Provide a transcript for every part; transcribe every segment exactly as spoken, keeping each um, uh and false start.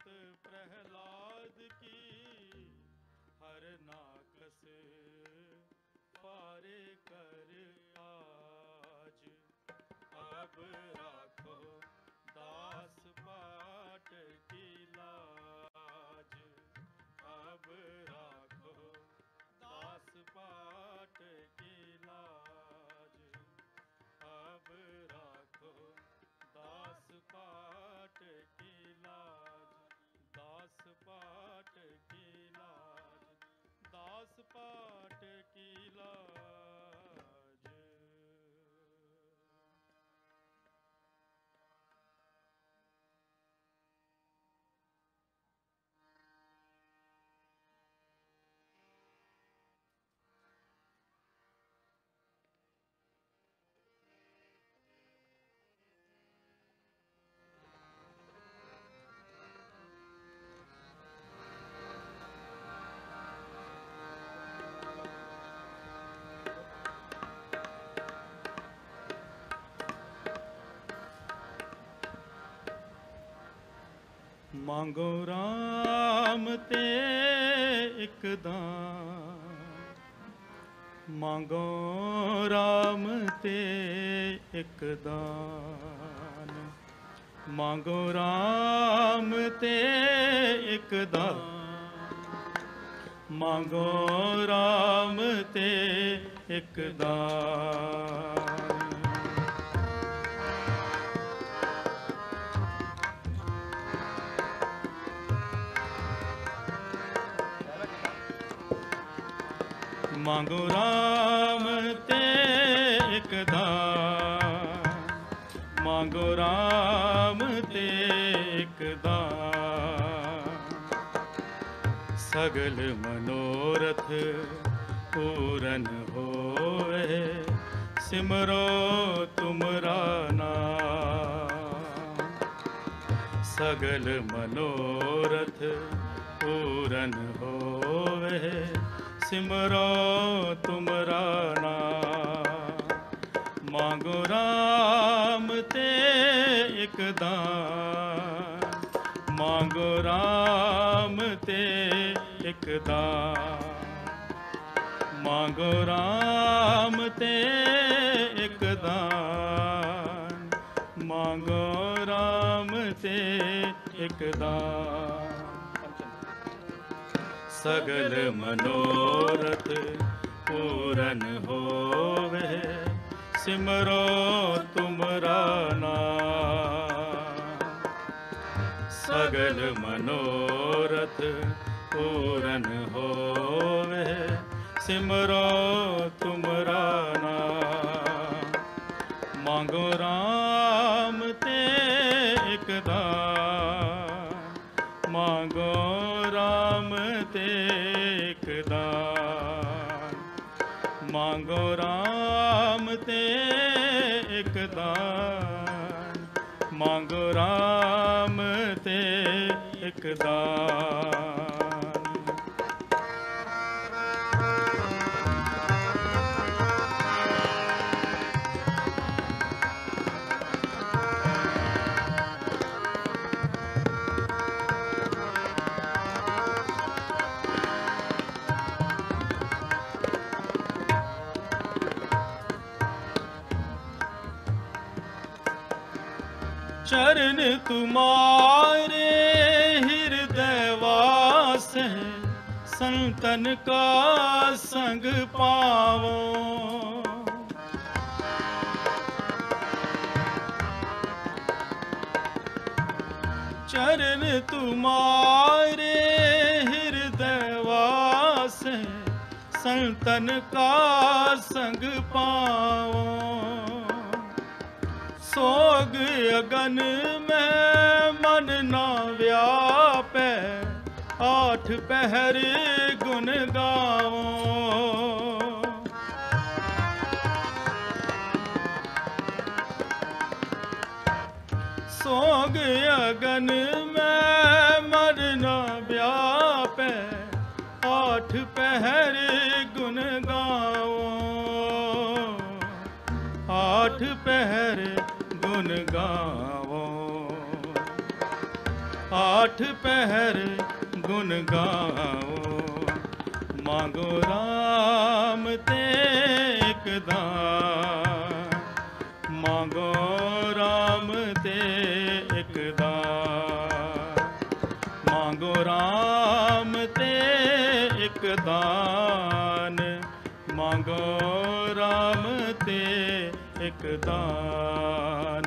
भक्त प्रहलाद की हर नाकस पारे कर आज। अब राखो दास पाट की लाज। अब राखो दास पाट की लाज। अब राखो दास पाट की लाज। दास पाट की लाज। दास पाट की लाज। मांगो राम ते एक दान। मांगो राम ते एक दान। मांगो राम ते एक दान। मांगो राम ते एक दान। मांगो राम ते एक दान। मांगो राम ते एक दान। सगल मनोरथ पूरन होए सिमरो तुमरा नाम। सगल मनोरथ पूरन होए सिमरो तुमरा नाम। मांगो राम ते एक दान। मांगो राम ते एक दान। मांगो राम ते एक दान। मांगो राम ते एक दान। सगल मनोरथ पूरन होवे सिमरो तुमरा नाम। सगल मनोरथ पूरन होवे सिमरो तुमरा नाम। मांगो राम ते एक दान। मांगो राम ते एक दान। मांगो राम ते एक दान। मांगो राम ते एक दान। चरण तुम्हारे हृदय वास है संतन का संग पावो। चरण तुम्हारे हृदय वास है संतन का संग पावो। सोग अगन में मन ना व्यापे आठ पहर गुन गाओ। सोग अगन में मन ना व्यापे आठ पहर गुन गाओ। आठ पहर गुन गावो। आठ आठ पहर गुन गाओ, मांगो राम ते एक दान, मांगो राम ते एक दान, मांगो राम ते एक दान, मांगो राम ते एक दान।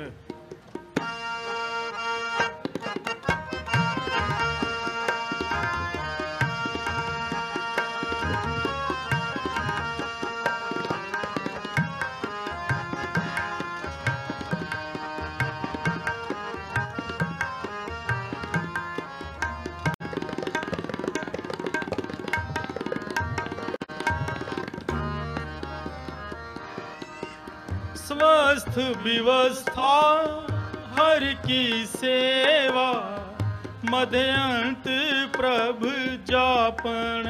स्वस्थ व्यवस्था हर की सेवा, मध्यंत प्रभु जापन।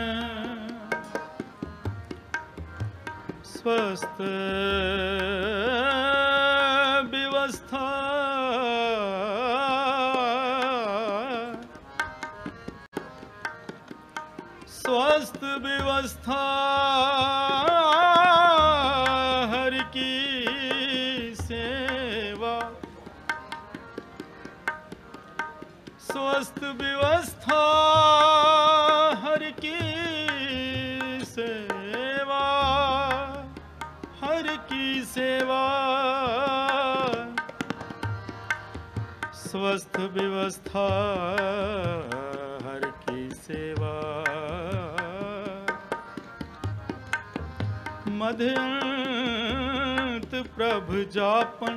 स्वस्थ व्यवस्था स्वस्थ व्यवस्था हर की सेवा, स्वस्थ व्यवस्था हर की सेवा, हर की सेवा, स्वस्थ व्यवस्था हर की सेवा, मध्यंत प्रभु जापन।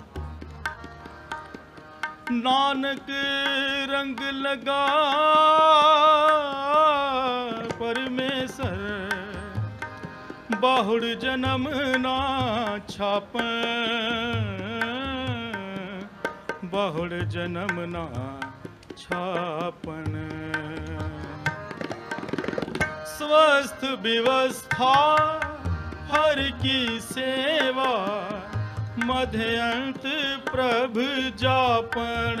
नानक रंग लगा परमेश्वर, बाहुड़ जन्म ना छापन, बाहुड़ जन्म ना छापन। स्वस्थ व्यवस्था हर की सेवा, मध्यंत प्रभु जापन।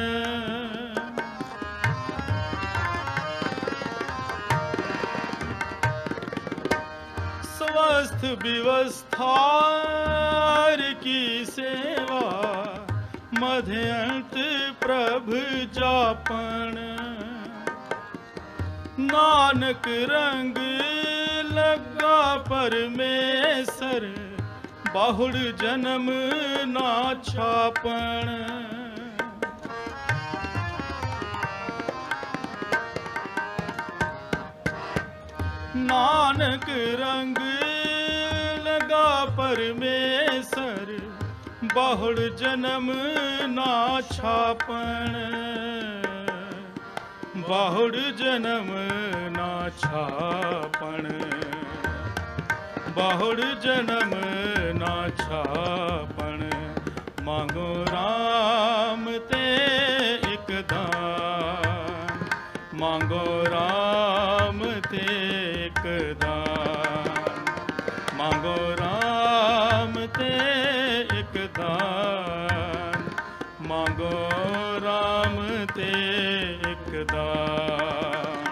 स्वस्थ व्यवस्था हर की सेवा, मध्यंत प्रभु जापन। नानक रंग लगा परमेश्वर, बाहुड़ जन्म ना छापन। नानक रंग लगा परमेश्वर, बाहुड़ जन्म ना छापन, बाहुड़ जन्म ना छापन, बाहुड़ जन्म ना छापन। मांगो राम ते एक दान, मांगो राम ते एक दान, मांगो राम ते एक दान, मांगो राम ते एक दान।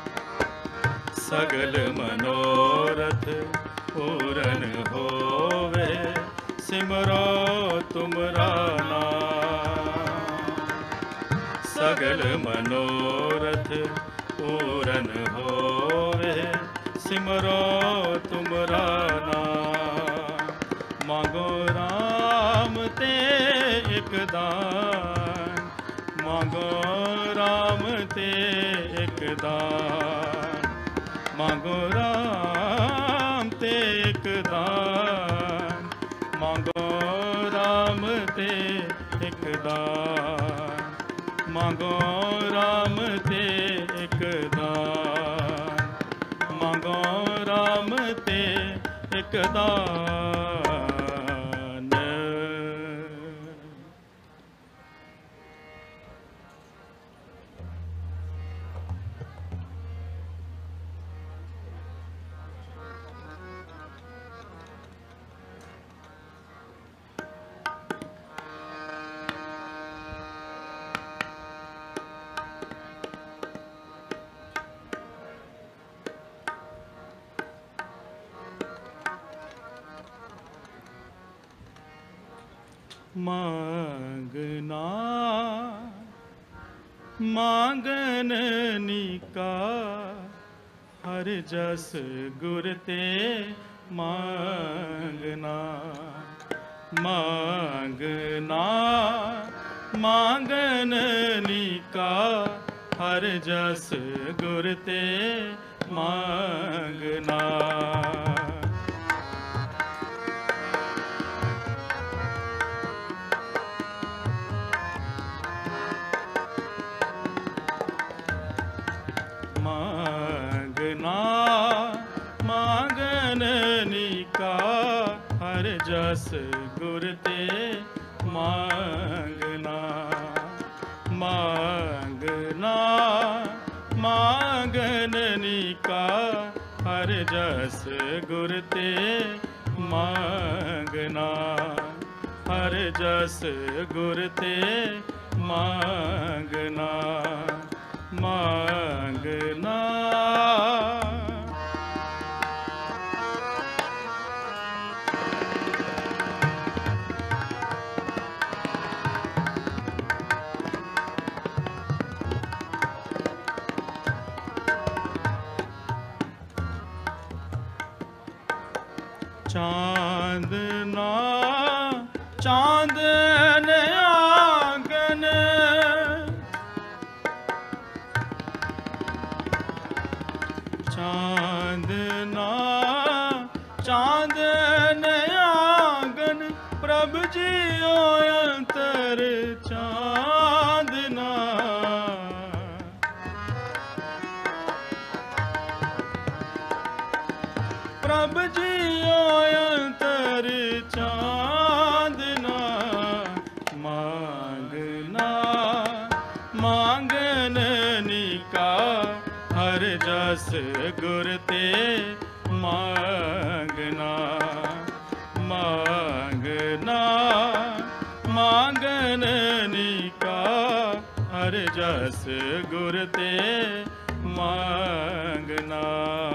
सगल मनोरथ पूरन होवे, सिमरो तुमरा नाम। सगल मनोरथ पूरन होवे, सिमरो तुमरा नाम। मांगो राम ते एक दान, मांगो राम ते एक दान, मांगो राम ते एक दान, मांगो राम ते एक दान, मांगो राम ते एक दान, मांगो राम ते एक दान। मांगना मांगननी का हर जस गुर ते मांगना मांगना मांगननी का हर जस गुर ते मांगना मांगना मांगननी का हर जस गुर ते मांगना मांगना मांगननी का हर जस गुर ते मांगना हर जस गुर ते मांगना मांगना चांदना चांदन आंगन चांदना चांदन आंगन प्रभु जियो अंतर चांदना प्रभु जियो अंतर चांदना मांगना मांगननी का हर जस गुर ते मांगना मांगना मांगननी का हर जस गुर ते मांगना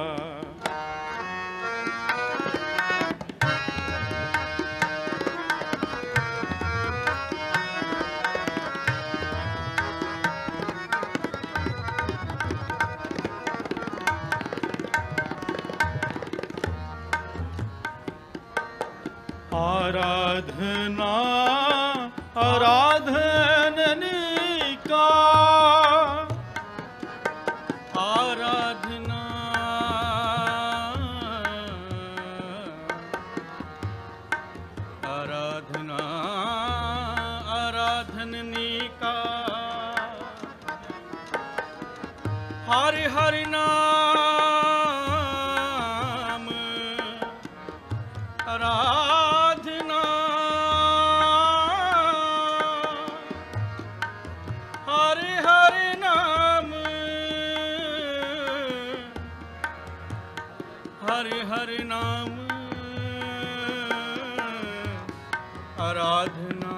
आराधना आराधननी का आराधना आराधना आराधननी का हरि हरि नाम आराधना हरि हरि नाम हरि हरि नाम आराधना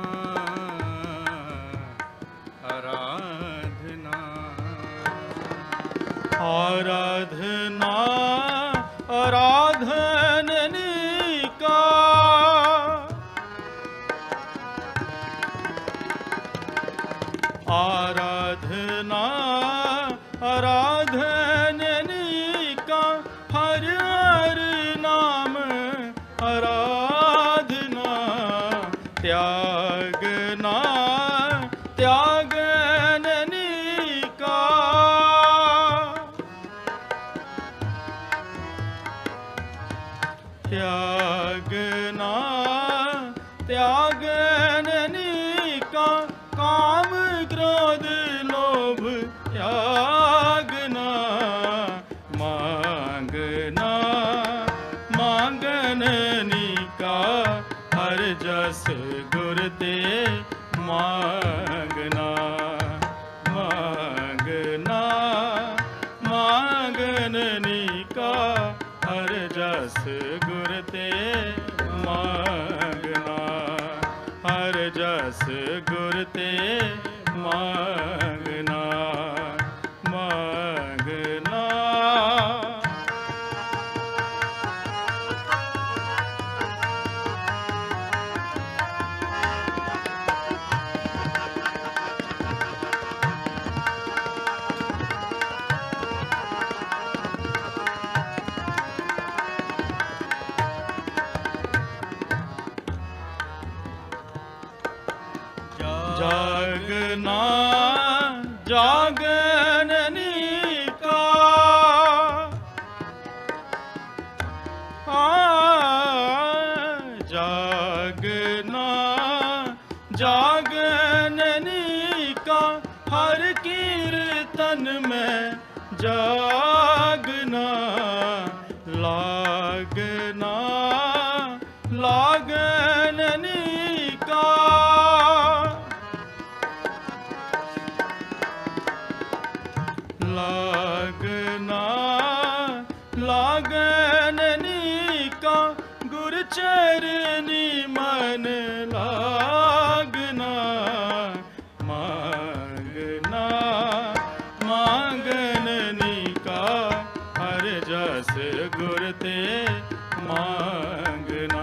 आराधना आराधना आराधननी का आराधना आराधननी का हर हर नाम आराधना त्यागना त्यागननी का त्यागना त्यागननी का काम क्रोध लोभ त्यागना मांगना मांगननी का हर जस गुर ते मांगना मांगना मांगननी का हर जस गुर ते मांगना हर जस गुर ते मांगना मांगना जागना जागननी का, आ, जागना जागननी का, हर कीर्तन में जागना, लागना लागननी का, लागना लागननी का, गुरु चरनी मन लागना, मांगना मांगननी का, हर जस गुर ते मांगना,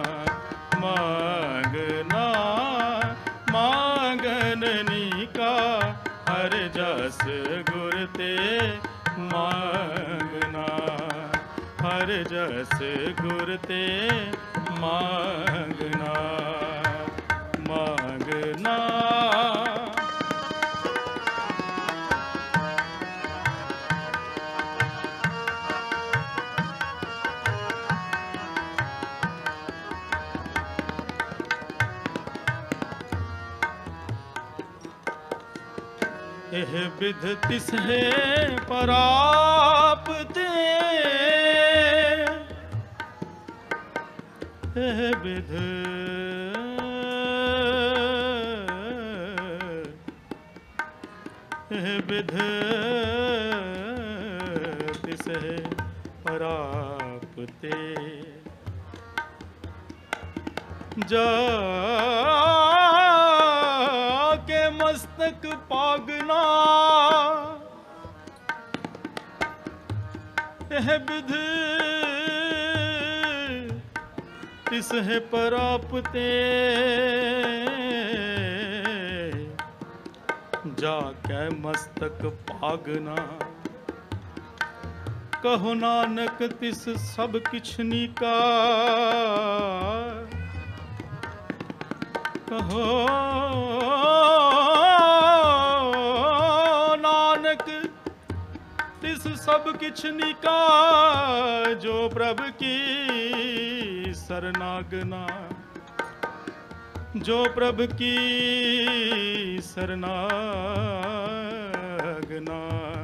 मांगना मांगननी का, हर जस गुर ते मांगना, हर जस गुर ते मांगना, मांगना। एह विध तिसहे परापते, एह विध एह विध तिसहे परापते, जा के मस्तक पागना, यह विध तिसहे परापते, जाके मस्तक पागना, कहो नानक तिस सब किछ नीका, कहो नानक तिस सब किछ नीका, जो प्रभु की शरणागना, जो प्रभु की शरणागना,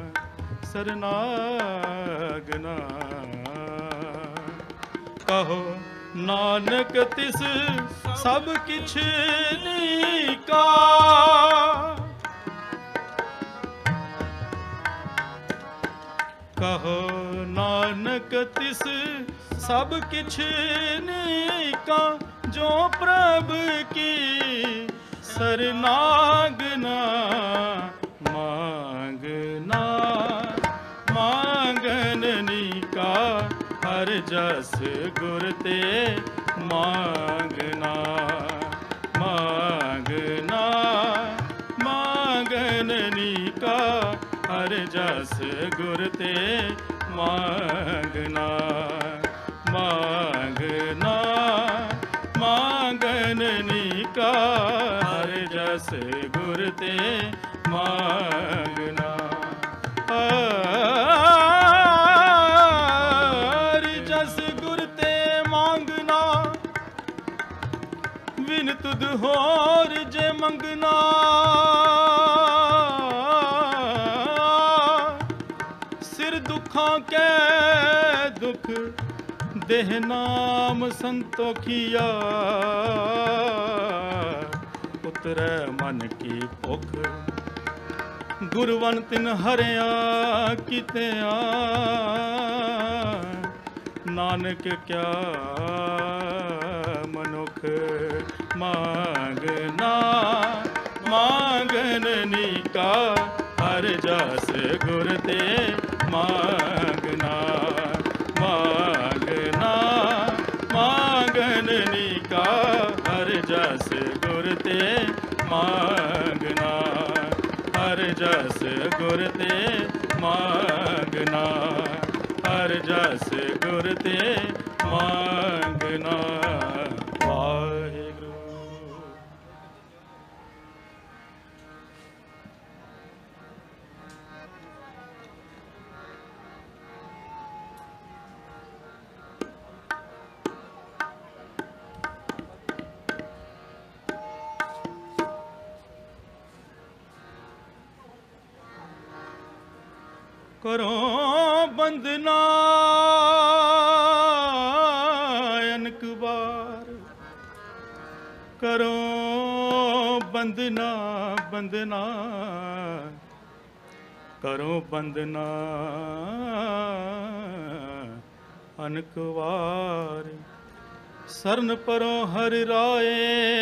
शरणागना, कहो नानक तिस सब किछ नीका, कहो नानक तिस सब किछ नीका, जो प्रभु की शरणागना, मांगना मांगननी का, हर जस गुर ते मांगना, मांगना मांगननी का, हर जस गुर ते मांगना, मांगना मांगननी का, हर जस गुर ते मांगना, हर जस गुर ते मांगना, विन तुद होर जे मंगना, सिर दुखां के दुख देह नाम संतोखिया, उतरे मन की भुख, गुरवन तिन हरिया कितिया, नानक क्या मनुख, मांगना मांगननी का, हर जस गुर ते मांगना, मांगना मांगननी का, हर जस गुर ते मांगना, हर जस गुर ते मांगना, हर जस गुर ते मांगना। वाहिगुरु। करो बंदना अनक बार, करो बंदना बंदना, करो बंदना अनक बार। सरन परो हर राए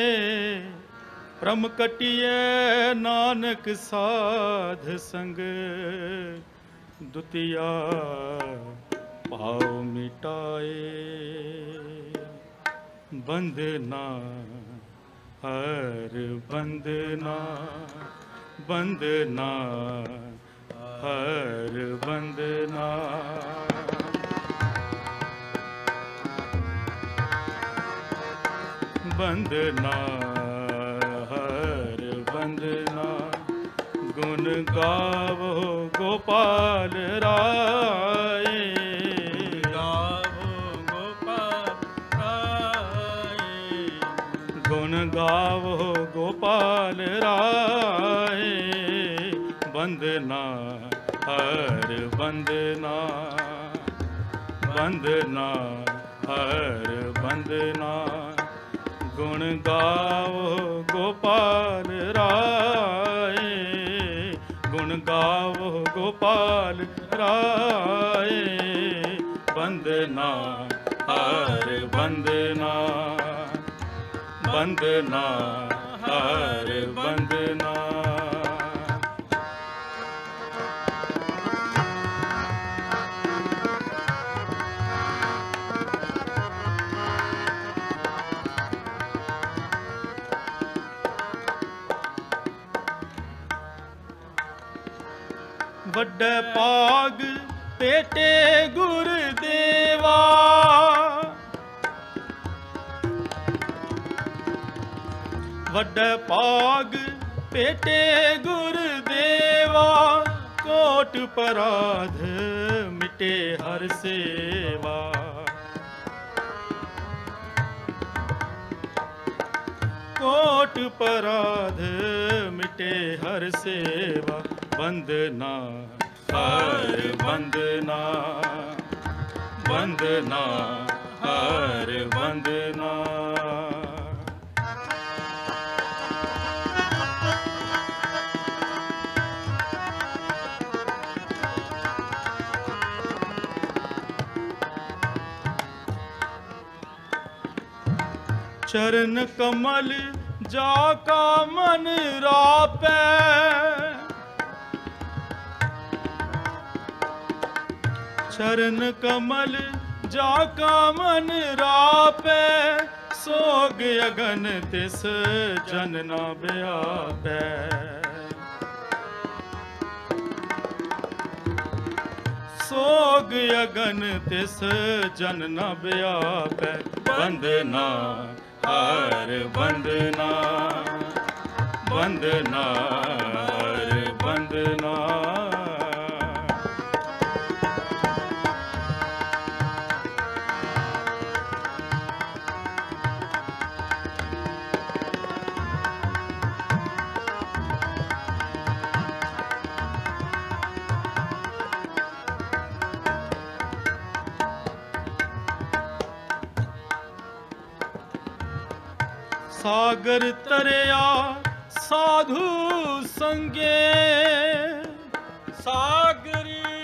प्रम कटिए, नानक साध संग दुतिया भाव मिटाए। बंदना हर बंदना, बंदना हर बंदना। बंदना हर बंदना, गुण गावो गोपाल राय, गावो गोपाल राय, गुण गावो गोपाल राय। बंदना हर बंदना, बंदना हर बंदना, गुण गावो गोपाल राय, गुण गावो गोपाल राय। बंदना हर बंदना, बंदना हर बंदना। वड्डे पाग पेटे गुरदेवा, वड्डे पाग पेटे गुरदेवा, कोट पराध मिटे हर सेवा। कोट पराध मिटे हर सेवा। बंदना हर बंदना, बंदना हर बंदना। चरण कमल जाका मन रापै, चरण कमल जाका मन रापै, सोग अगन तिस जन ना व्यापै। सोग अगन तिस जन ना व्यापै। बंदना हर बंदना, बंदना हर बंदना। सागर तरया साधु संगे, सागरी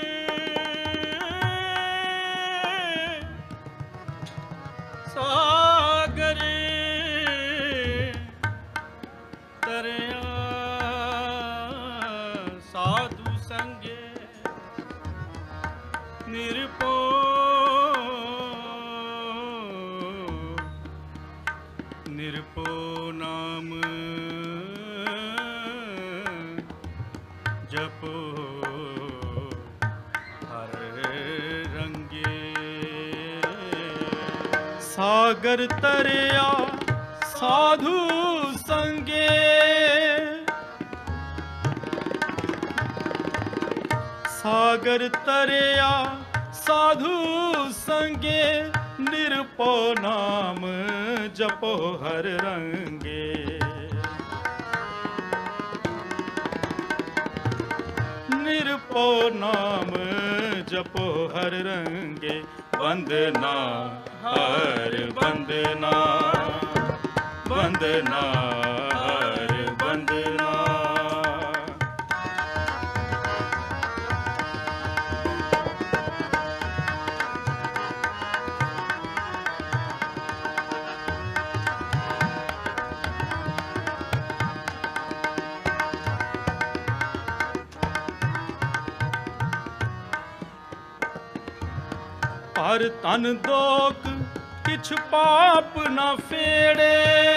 सागरी तरया साधु संगे, निरपो निरपो नाम जपो हर रंगे। सागर तरया साधु संगे, सागर तरया साधु संगे, निरपो नाम जपो हर रंगे। निरपो ओ नाम जपो हर रंगे, वंदना हर वंदना, वंदना हर वंदना। हर तन दोख किछ पाप न फेड़े,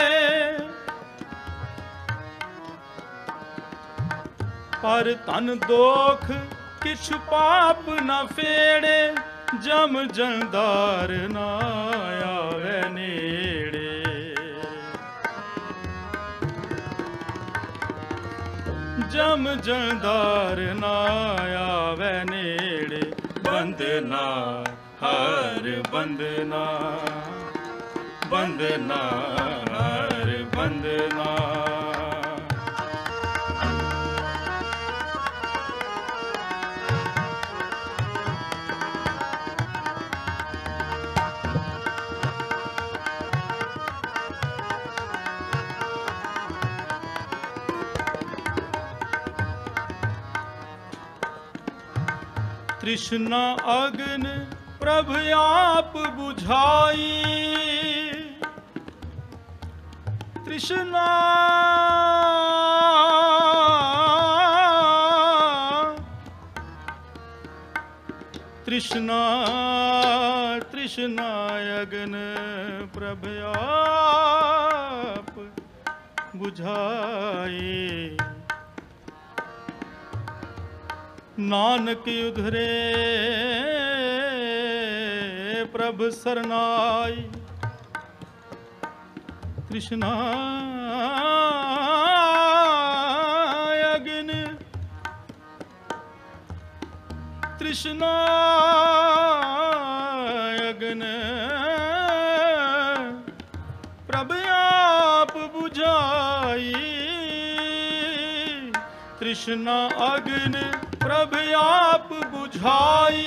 पर तन दोख किछ पाप न फेड़े, जम जंदार ना आवे नेड़े। जम जंदार ना आवे नेड़े, वंदना हर वंदना, वंदना हर वंदना। तृष्णा अग्न प्रभु आप बुझाई, तृष्णा तृष्णा तृष्णा अग्न प्रभु आप बुझाई। नानक उधरे प्रभु सरनाई, तृष्णा अग्नि, तृष्णा अग्नि प्रभु आप बुझाई। तृष्णा अग्नि प्रभु आप बुझाई।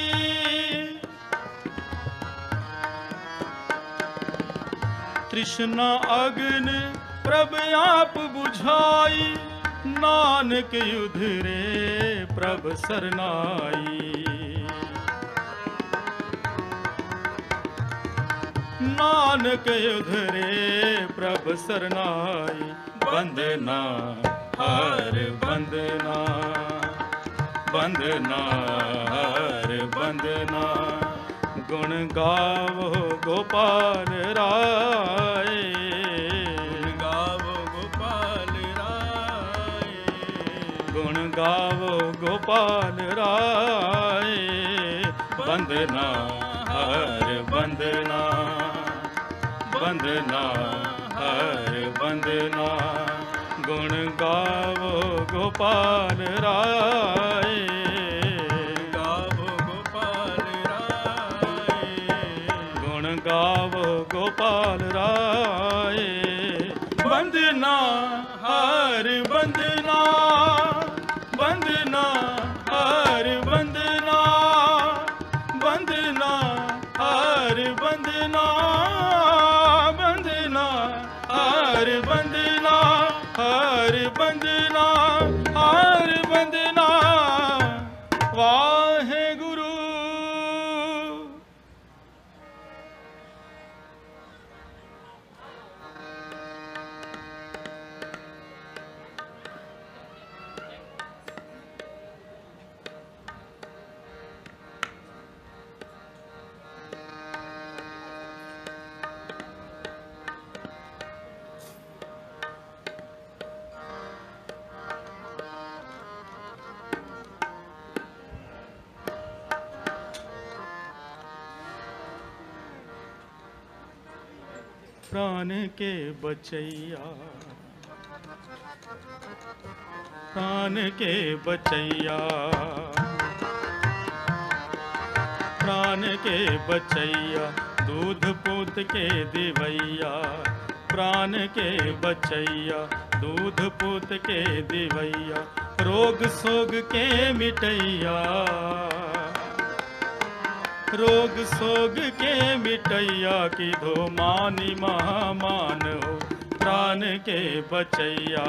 तृष्णा अग्नि प्रभु आप बुझाई, नानक उधरे प्रभु सरनाई। नानक उधरे प्रभु सरनाई, वंदना हर वंदना, वंदना हर वंदना। गुण गावो गोपाल राय, गुण गावो गोपाल राय, गुण गावो गोपाल राय। वंदना हर वंदना, वंदना हर वंदना। गुण गावो गोपाल राय, गावो गोपाल राय, गुण गावो गोपाल राय। वंदना हर वंदना, वंदना हर वंदना, वंदना हर वंदना, वंदना हर वंदना, हर वंदना, हर वंदना। वाहे गुरु। प्राण के बचैया, प्राण के बचैया, प्राण के बचैया। दूध पूत के दिवैया, प्राण के बचैया। दूध पूत के दिवैया। रोग सोग के मिटैया, रोग सोग के मिटैया की धो मानी महामान हो प्राण के बचैया,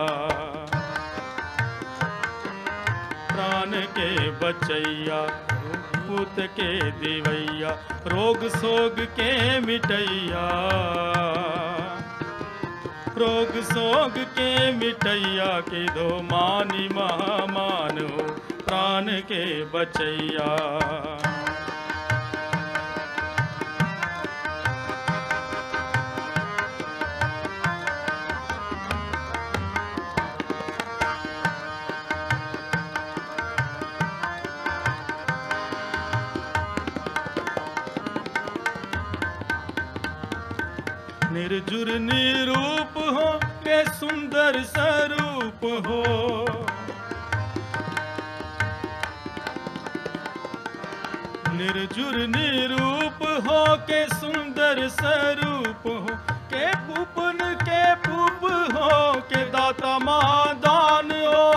प्राण के बचैया पूत के दिवैया। रोग सोग के मिटैया, रोग सोग के मिटैया की धो मानी महामान हो प्राण के बचैया। निर्जुर निरूप हो के सुंदर स्वरूप हो, निर्जुर निरूप हो के सुंदर स्वरूप हो, के पुपन के पुप हो के दाता महादान हो,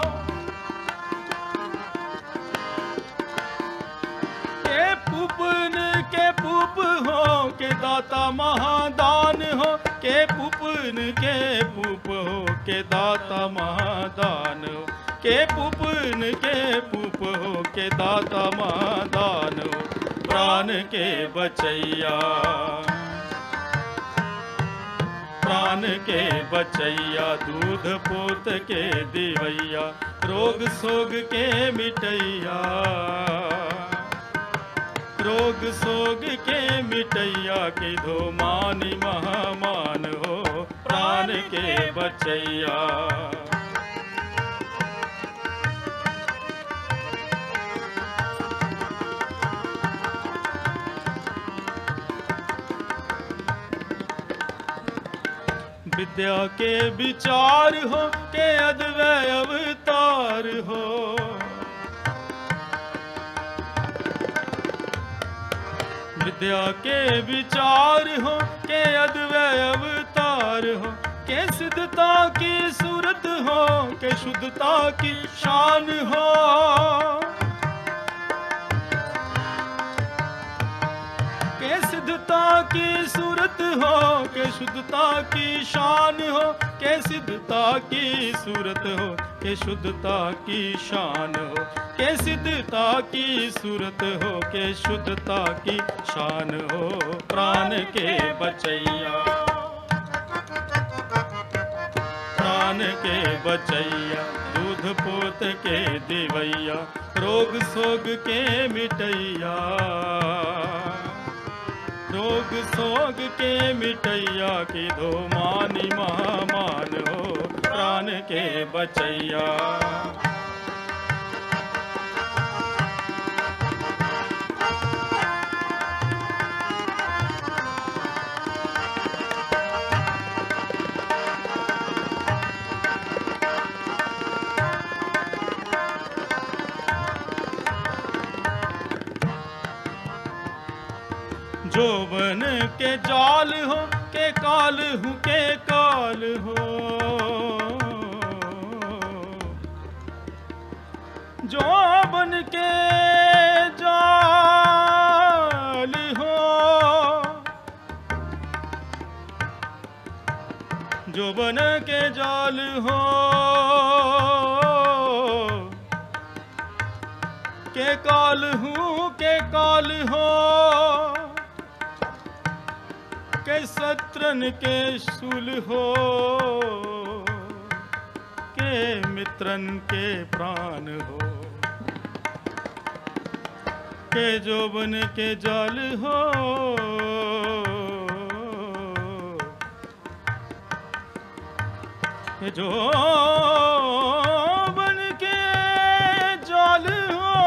के पुपन के पुप हो के दाता महादान हो, के पुपन के पुप हो के दाता महादान हो, के पुपन के पुप हो के दाता महादान हो प्राण के बचैया, प्राण के बचैया दूध पोत के दिवैया। रोग सोग के मिटैया, रोग सोग के मिटैया की धो मानी महामान हो प्राण के बचैया। विद्या के विचार हो के अद्वैय अवतार हो, विद्या के विचार हो के अद्वैय अवतार हो, के सिद्धता की सूरत हो के शुद्धता की शान हो, के सिद्धता की सूरत हो के शुद्धता की शान हो, के सिद्धता की सूरत हो के शुद्धता की शान हो, के सिद्धता की सूरत हो के शुद्धता की शान हो प्राण के बचैया, प्राण के बचैया दूध पोत के दिवैया। रोग सोग के मिटैया, रोग सोग के मिटैया की धो मानी महामान हो प्राण के बचैया। जोबन के जाल हो के काल हूँ के काल हो, जोबन के जाल हो, जोबन के जाल हो के काल हूँ के काल हो, के शत्रन के शूल हो के मित्रन के प्राण हो, के जोबन के जाल हो के जोबन के जाल हो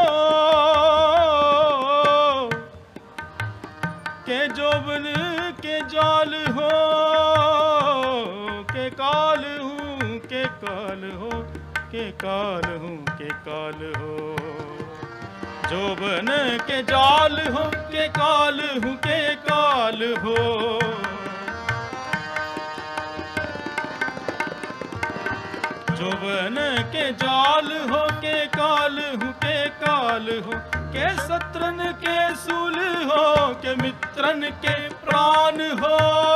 के जोबन के जाल हो के काल हूँ के काल हो के काल हूँ के काल हो, जोबन के जाल हो के काल हूँ के काल हो, यौवन के जाल हो के काल हूँ के काल हो के शत्रन के सूल हो के मित्रन के प्राण हो।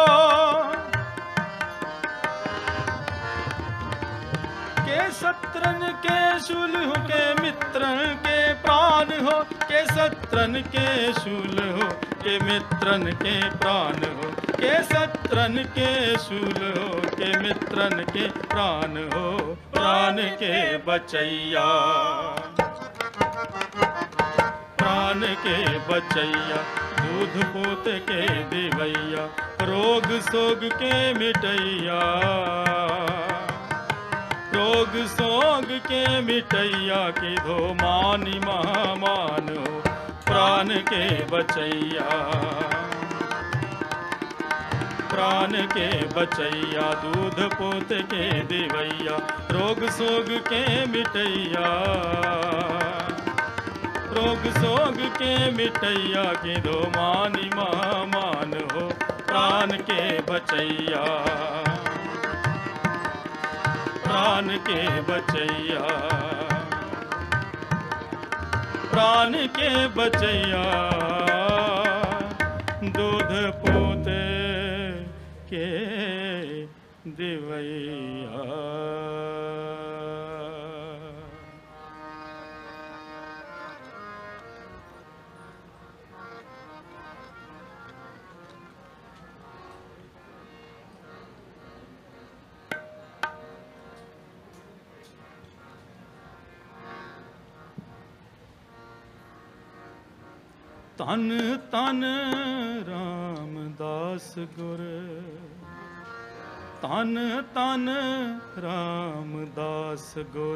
के शत्रन के शूल हो के मित्रन के प्राण हो के शत्रन के शूल हो के मित्रन के प्राण हो के शत्रन के शूल हो के मित्रन के प्राण हो। प्राण के बचैया प्राण के बचैया दूध पूत के दिवैया रोग सोग के मिटैया रोग सोग के मिटैया की धो मानी महामान हो। प्राण के बचैया प्राण के बचैया दूध पोत के दिवैया रोग सोग के मिटैया रोग सोग के मिटैया की दो मानी महामान हो। प्राण के बचैया प्राण के बचैया प्राण के बचैया दूध पोते के दिवैया। तन तन रामदास गुर तन तन रामदास गुर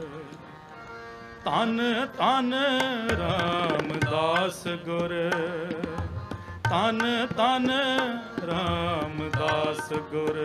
तन तन रामदास गुर तन तन रामदास गुर।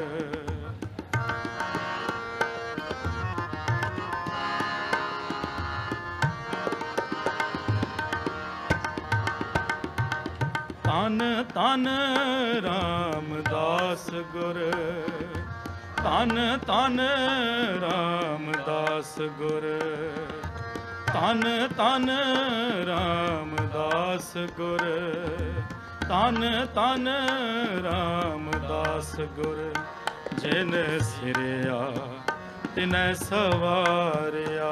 तन तन रामदास गुर तन तन रामदास गुर तन तन रामदास गुर तन तन रामदास गुर। जिन सिरया तिन सवारिया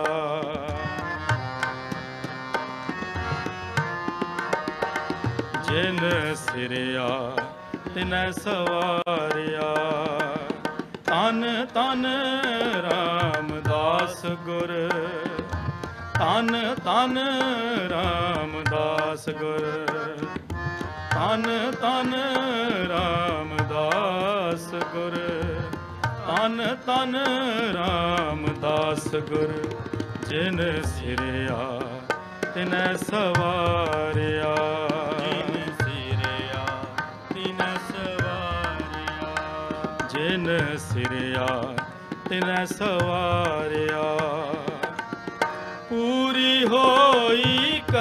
जिन सिरया तिन सवारिया तन तन रामदास गुर तन तन रामदास गुर तन तन रामदास गुर तन तन रामदास गुर। जिन सिरया तिन सवारिया जिन सिरया तिन सवारिया पूरी होई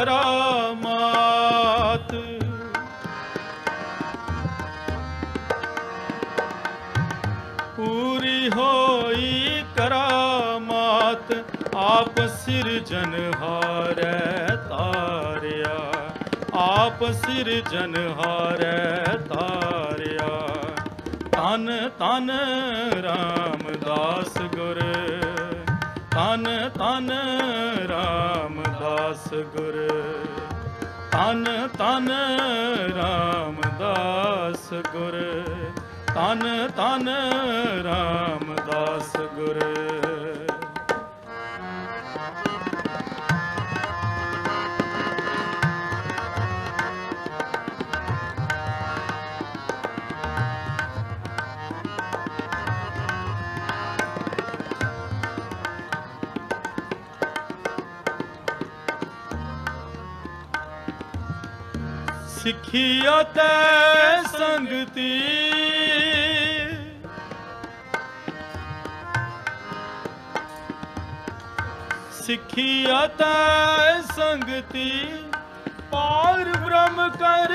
करामात पूरी होई करामात आप सिरजनहारै तारिया आप सिरजनहारै तारिया। तन तन रामदास गुर तन तन रामदास गुर तन तन रामदास गुर तन तन रामदास गुर। सिखिया तै संगति सिखिया तै संगति पार ब्रह्म कर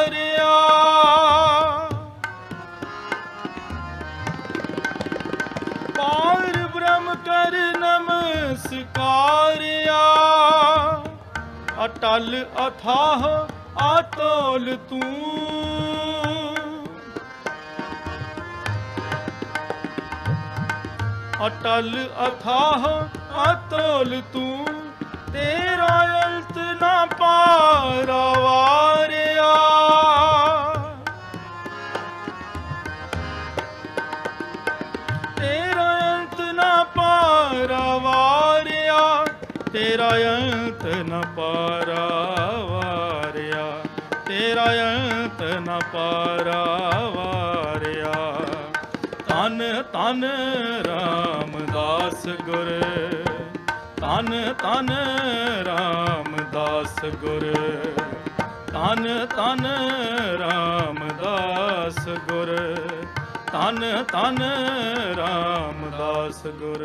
नमस्कारिया कर नमस्कारिया। अटल अथाह अतोल तू, अटल अथाह अतोल तू, तेरा अंत न पारावारिया। तेरा अंत न पारावारिया, तेरा अंत न पारावारिया, तेरा अंत न पारावारिया। तन तन रामदास गुर, तन तन रामदास गुर, तन तन रामदास गुर, तन तन रामदास गुर।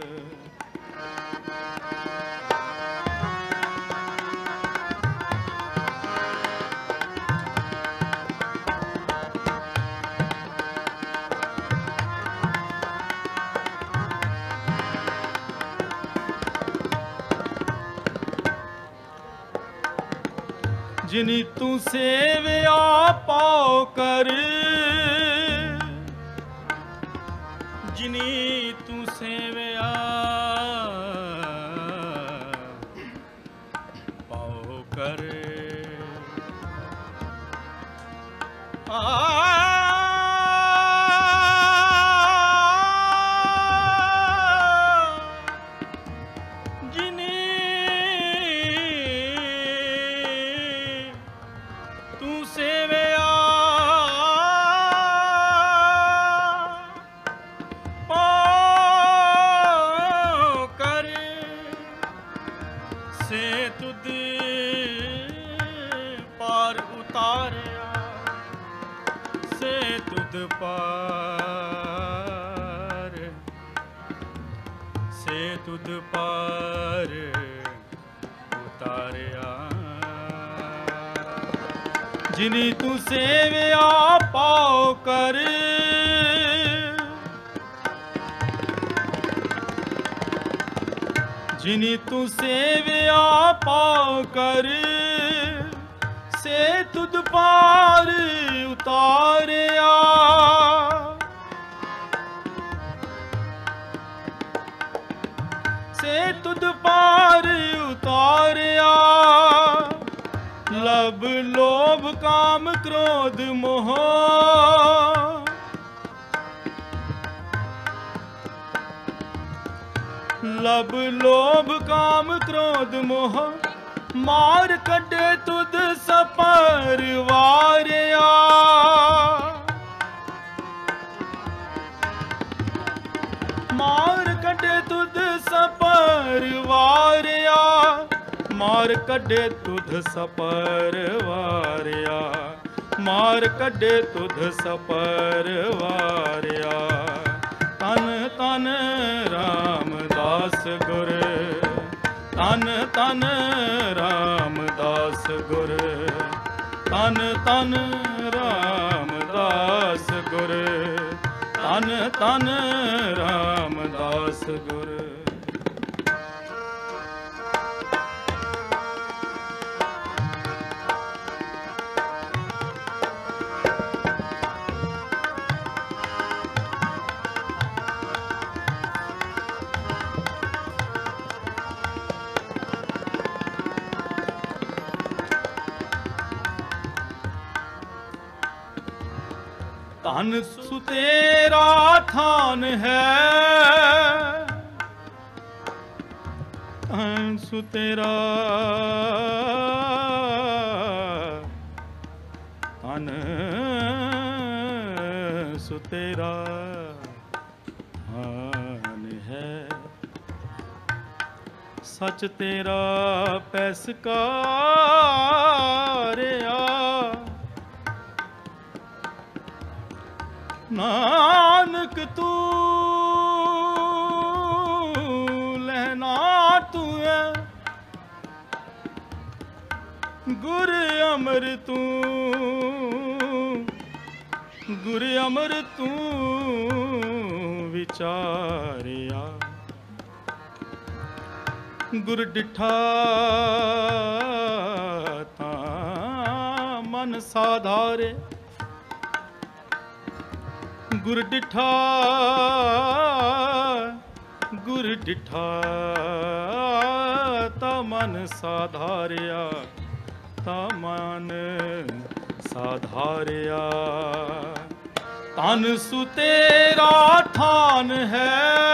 जिनी तू सेवया पाओ कर, जिनी तू सेवया पाओ कर। आ पार से तुद पार उतारिया। जिनी तू सेवया पाओ कर, जिनी तू सेवया पाओ कर, से तुद पार उतारिया। से तुद पार उतारिया। लब लोभ काम क्रोध मोह, लब लोभ काम क्रोध मोह, मार कटे तुद सपर वारिया। मार कटे तुद सपर वारिया, मार कटे तुद सपर वारिया, मार कटे तुद सपर वारिया। तन तन रामदास गुर, तन तन रामदास गुर, तन तन रामदास गुर, तन तन रामदास गुर। धन सुतेरा थान है, धन सुतेरा धन सुतेरा थान है। सच तेरा पैसकारिया, नानक तू लहना तू है, गुर अमर तू, गुर अमर तू विचारिया। गुर डिठा तां मन साधारे, गुर डिठा गुर डिठा ता मन साधारिया, ता मन साधारिया। तन सु तेरा ठान है,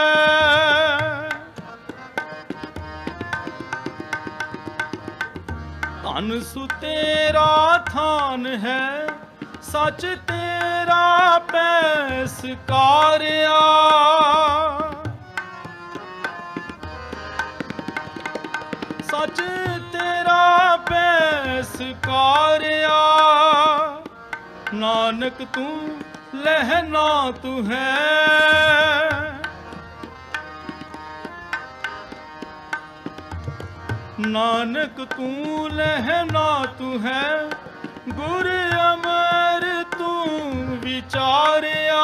तन सु तेरा थान है, सच तेरा पैसकारिया। सच तेरा पैसकारिया। नानक तू लहना तू है, नानक तू लहना तू है, गुर अमर तू विचारिया।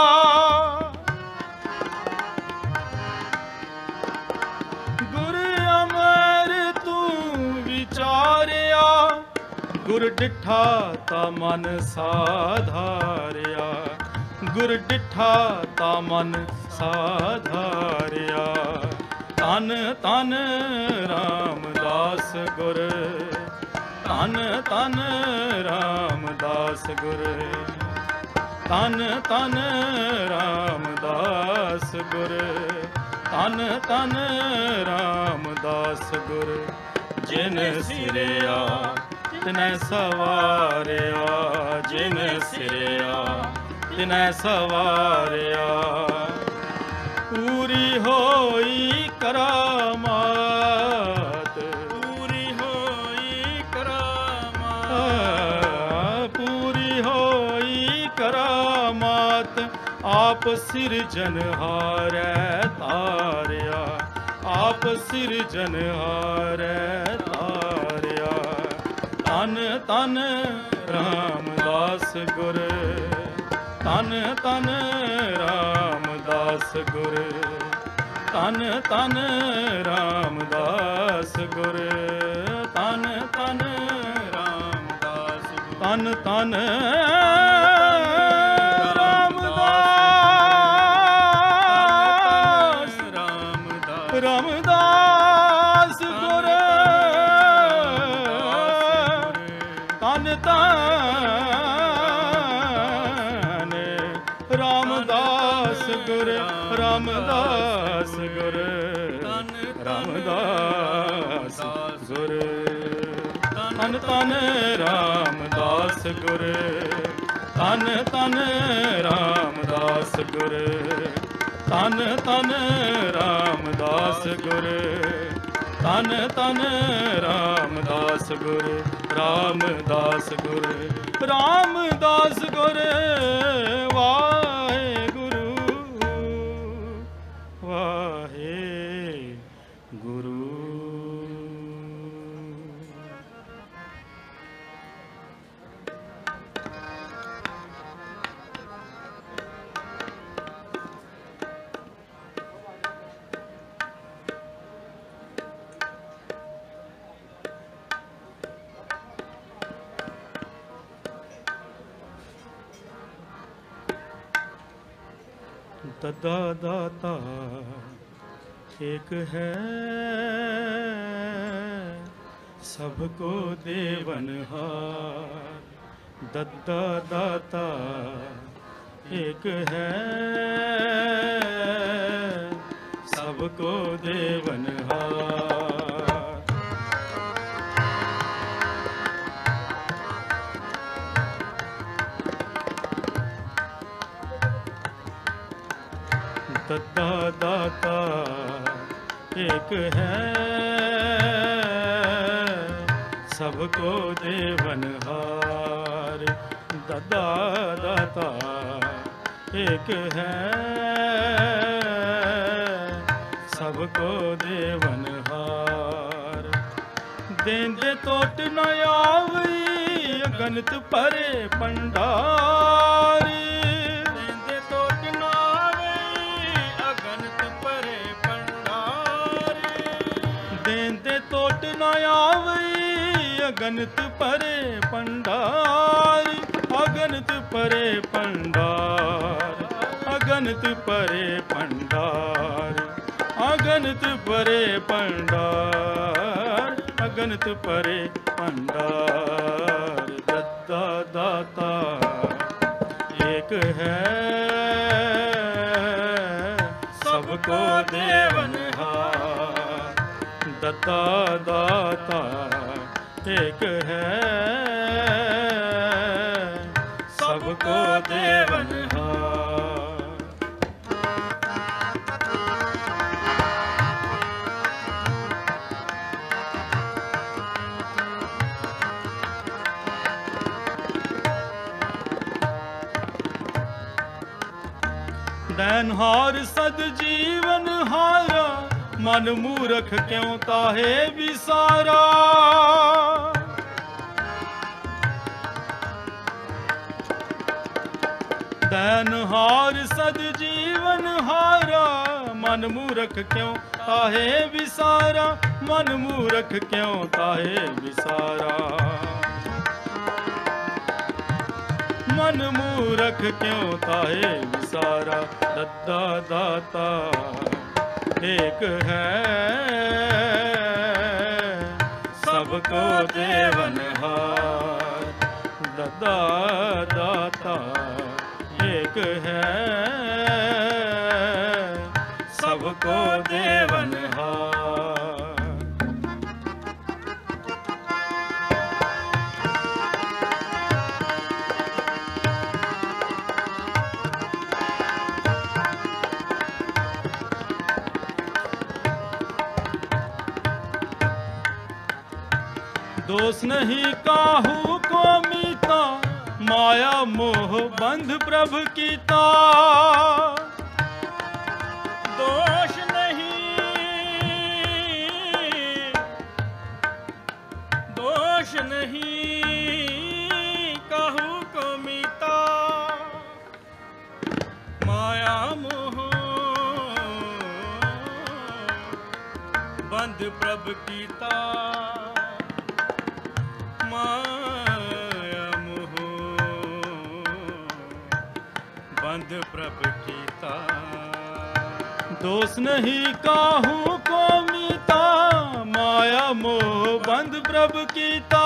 गुर अमर तू विचारिया। गुर डिठा ता मन साधारिया, गुर डिठा ता मन साधारिया। तन तन रामदास गुर, तन तन रामदास गुर, तन तन रामदास गुर, तन तन रामदास गुर। जिन सिरिया तिनै सवारिया, जिन सिरिया तिनै सवारिया। पूरी होई करामात, पूरी होई करामात, पूरी होई करामात। आप सिरजनहारै तारिया, आप सिरजनहारै तारिया। तन तन रामदास गुर, तन तन रामदास गुर, तन तन रामदास गुर, तन तन रामदास गुर, तन तन रामदास, रामदास गुर, तन तन रामदास गुर, रामदास गुर, रामदास गुर। तन तन रामदास गुर, तन तन रामदास गुर, तन तन रामदास गुर, तन तन रामदास गुर, रामदास गुर, रामदास गुर। वाहेगुरु वाहेगुरु। ददा दाता एक है, सबको देवनहार। ददा दाता एक है, सबको देवनहार। ददा दाता एक है, सबको देवनहार। ददा दाता एक है, सबको देवनहार। देंदे तोट न आवई अगनत परे पंडारी। अगणित परे पंडार, अगणित परे पंडार, अगणित परे पंडार, अगणित परे पंडार, अगणित परे पंडार। दद्दा दाता एक है, सबको देवनहार। दद्दा दाता एक है, सबको देवनहार। दैनहार सद जीवन हारा, मन मूरख क्यों ताहे विसारा। दैनहार सद जीवन हारा, मन मूरख क्यों ताहे विसारा, मन मूरख क्यों ताहे विसारा। मन मूरख क्यों ताहे विसारा। दद्दा दाता एक है, सबको देवनहार। दद्दा दाता एक है, सबको देवनहार। दोष नहीं काहू को मीता, माया मोह बंध प्रभ कीता। दोष नहीं, दोष नहीं काहू को मीता, माया मोह बंध प्रभ कीता। माया मोह बंध प्रभ कीता। दोष नहीं काहू को मीता, माया मोह बंध प्रभ कीता।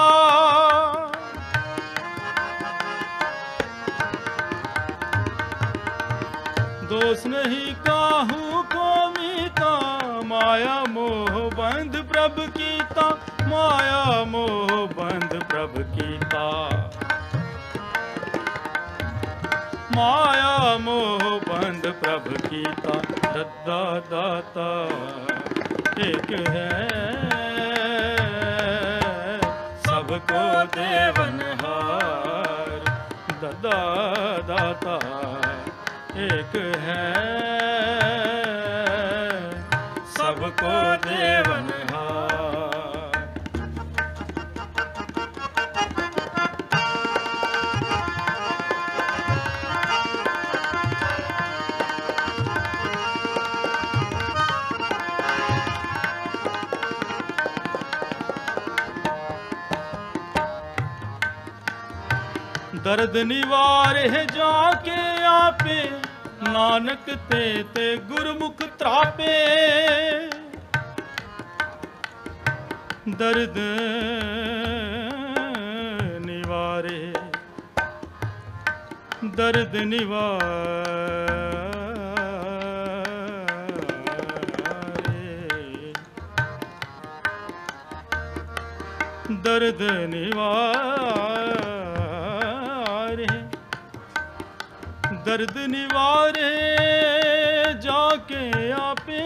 दोष नहीं काहू को मीता, माया मोह बंध प्रभ कीता। माया मोह बंध प्रभ कीता। माया मोह बंध प्रभ कीता। दद्दा दाता एक है, सबको देवनहार। दद्दा दाता एक है, सबको देवनहार। दर्द निवारे जाके आपे, नानक ते ते गुरमुख त्रापे। दर्द निवारे, दर्द निवारे, दर्द निवारे, दर्द निवारे जाके आपे।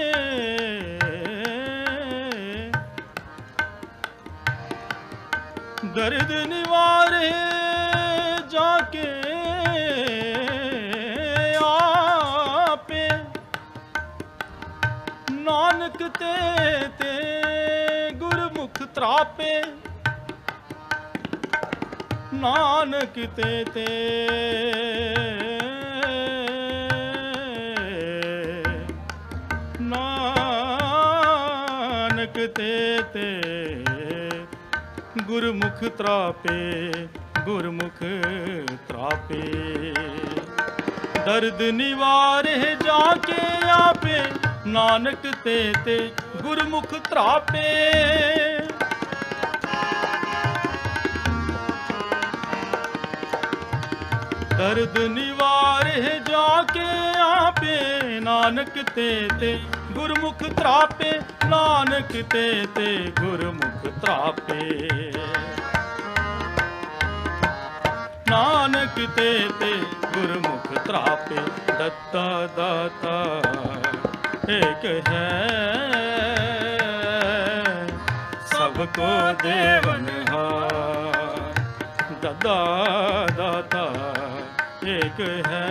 दर्द निवारे जाके आपे। नानक ते ते गुरमुख त्रापे। नानक ते ते नानक ते ते गुरमुख त्रापे, गुरमुख त्रापे। दर्द निवारे जाके आपे, नानक ते ते गुरमुख त्रापे। दर्द निवारे जाके आपे, नानक ते ते गुरमुख त्रापे, नानक ते ते गुरमुख त्रापे। नानक ते ते गुरमुख त्रापे। दत्ता दाता एक है, सबको देवनहार। दत्ता दाता एक है,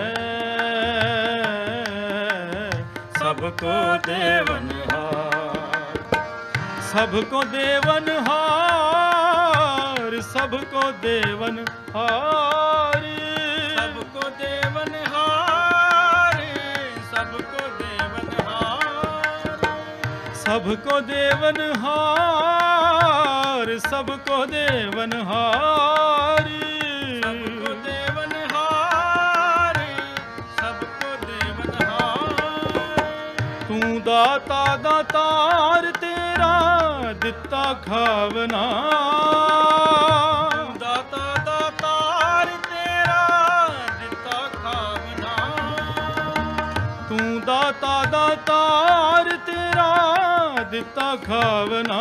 सबको देवनहार। सबको देवनहार, सबको देवनहार। सबको देवनहार, सबको देवनहार। सबको देवनहार, सबको देवनहार। दाता दातार तेरा दिता खावना। दाता दातार तेरा दिता खावना। तू दाता दातार तेरा दिता खावना।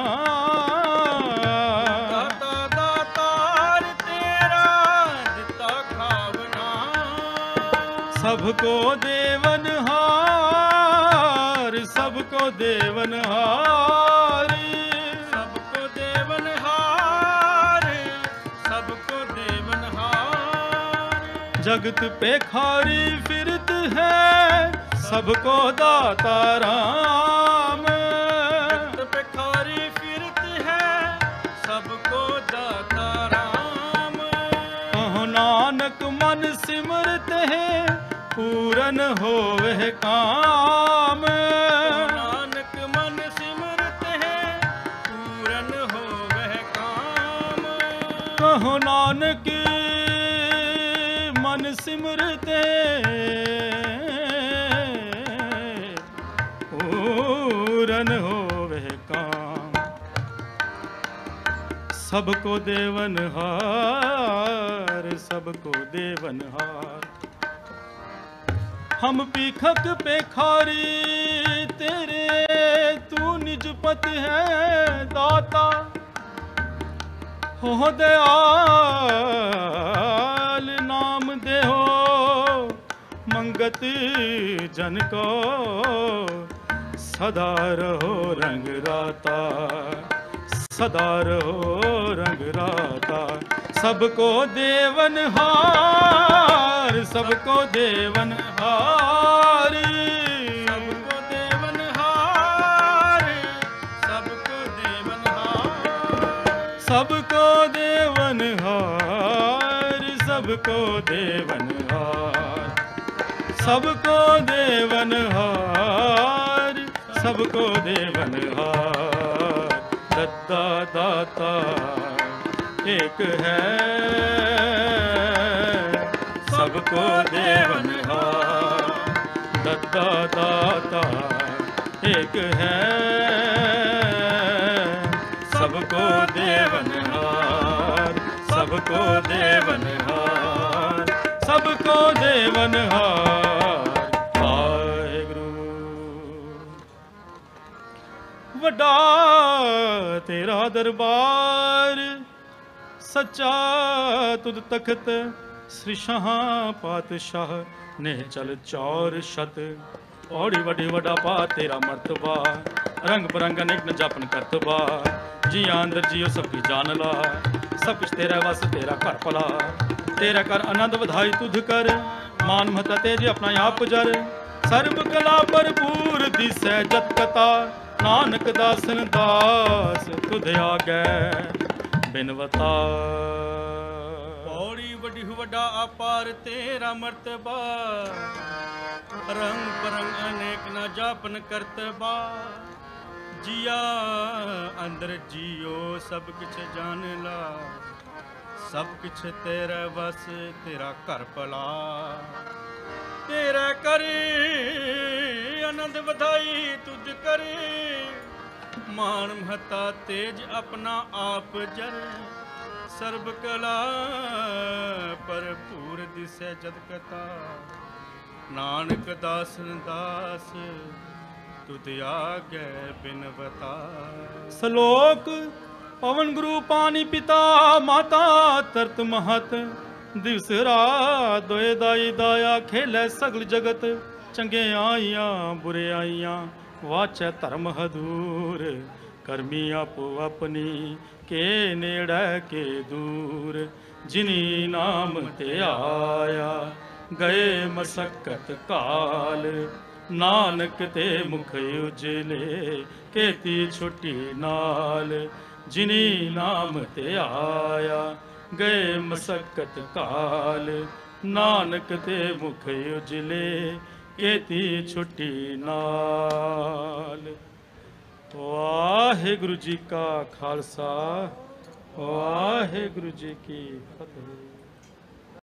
दाता दातार तेरा दिता खावना। सबको देवनहार, सबको देवनहार। सबको देवनहार, सबको देवनहार। जगत पे खारी फिरत है, सबको दाता राम। जगत पे खारी फिरत है, सबको दाता राम। कहो नानक मन सिमरत है, पूरन होवे काम। नानक मन सिमरत है, पूरन होवे काम। कहो नानक मन सिमरत है, पूरन होवे काम। सबको देवनहार, सबको देवनहार। हम पीखक पे खारी तेरे, तू निज पति है दाता। हो दयाल नाम दे हो, मंगत जन को सदा रहो रंग राता। सदा रहो रंग राता। सबको देवनहार, सबको देवनहार। सबको देवनहार, सबको देवनहार। सबको देवनहार, सबको देवनहार। सबको देवनहार, सबको देवनहार। दत्ता दाता एक है, सबको देवनहार। दत्ता दाता एक है, सबको देवनहार। सबको देवनहार, सबको देवनहार। वाहेगुरु। वड्डा तेरा दरबार, सच्चा तुद तखत। श्री शाह पातशाह ने चल चौर शत। औड़ी वड्डी वड्डा पा तेरा मर्तबा, रंग बरंग अनेक न जापन करतबा। जी अंदर जियो सब की जान ला, सब कुछ तेरा वस तेरा घर भला। तेरा कर आनंद वधाई तुध कर, मान महता तेज अपना आप जर। सर्ब कला भरपूर दिसै जत कता, नानक दासन दास तुध आगे बिनवता। पौड़ी वड्डी वड्डा अपार तेरा मर्तबा, रंग परंग अनेक न जापन करतबा। जिया अंदर जियो सब किछ जान ला, सब किछ तेरे बस तेरा घर भला। तेरा करे आनंद बधाई तुझ करे, मान महता तेज अपना आप जर। सर्ब कला भरपूर दिसै जद कथा, नानक दासन दास तुध आगे बिन बता। श्लोक पवन गुरु पानी पिता माता तरत महत, दिवस रात दोए दाई दाया खेलै सगल जगत। चंगे आइयां बुरे आइयां वाचै धर्म हदूर, करमी आपो अपनी के नेड़ै के दूर। जिनी नाम ते आया गए मसक्कत काल, नानक ते मुख उजले केती छुट्टी नाल। जिनी नाम ते आया गए मसक्कत काल, नानक ते मुख उजले केती छुट्टी नाल। वाहिगुरु जी का खालसा, वाहिगुरु जी की फतेह।